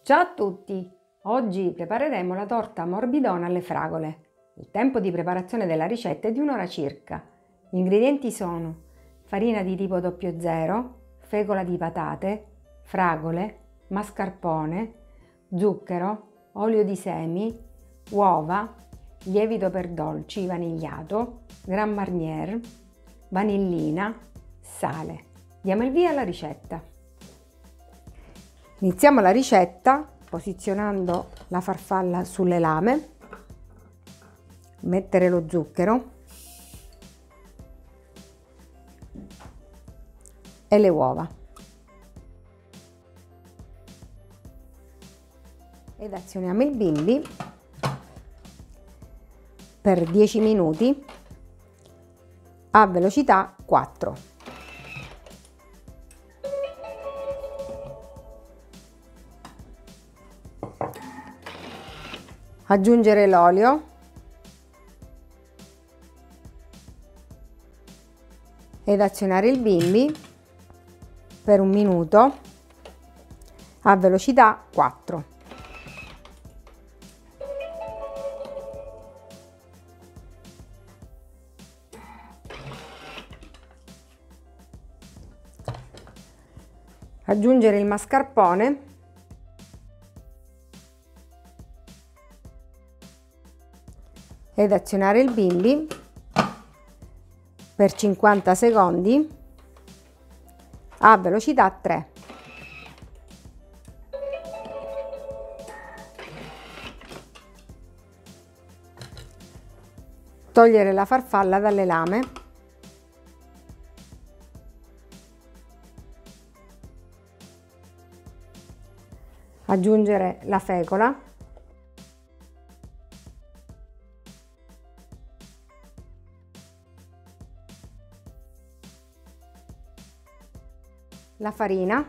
Ciao a tutti! Oggi prepareremo la torta morbidona alle fragole. Il tempo di preparazione della ricetta è di un'ora circa. Gli ingredienti sono farina di tipo 00, fecola di patate, fragole, mascarpone, zucchero, olio di semi, uova, lievito per dolci vanigliato, Grand Marnier, vanillina, sale. Diamo il via alla ricetta. Iniziamo la ricetta posizionando la farfalla sulle lame, mettere lo zucchero e le uova ed azioniamo il bimbi per 10 minuti a velocità 4. Aggiungere l'olio ed azionare il bimbi per 1 minuto a velocità 4. Aggiungere il mascarpone ed azionare il bimbi per 50 secondi a velocità 3. Togliere la farfalla dalle lame. Aggiungere la fecola. La farina,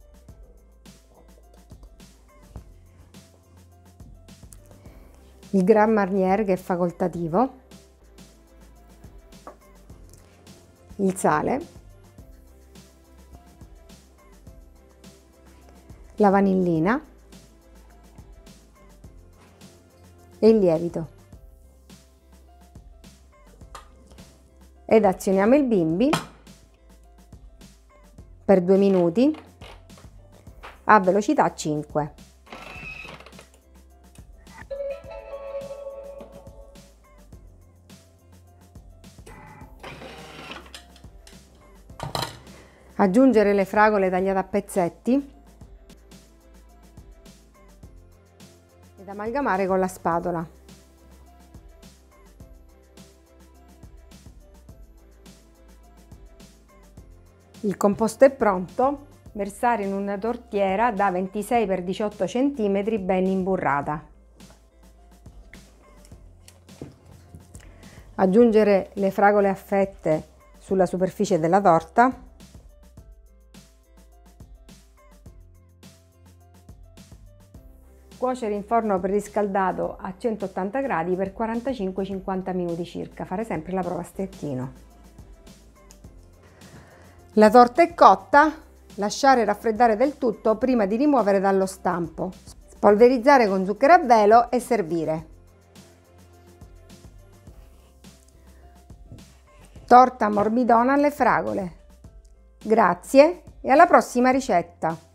il Grand Marnier che è facoltativo, il sale, la vanillina e il lievito ed azioniamo il bimbi per 2 minuti a velocità 5. Aggiungere le fragole tagliate a pezzetti ed amalgamare con la spatola. Il composto è pronto, versare in una tortiera da 26 x 18 cm ben imburrata. Aggiungere le fragole a fette sulla superficie della torta. Cuocere in forno preriscaldato a 180 gradi per 45-50 minuti circa, fare sempre la prova a stecchino. La torta è cotta, lasciare raffreddare del tutto prima di rimuovere dallo stampo. Spolverizzare con zucchero a velo e servire. Torta morbidona alle fragole. Grazie e alla prossima ricetta!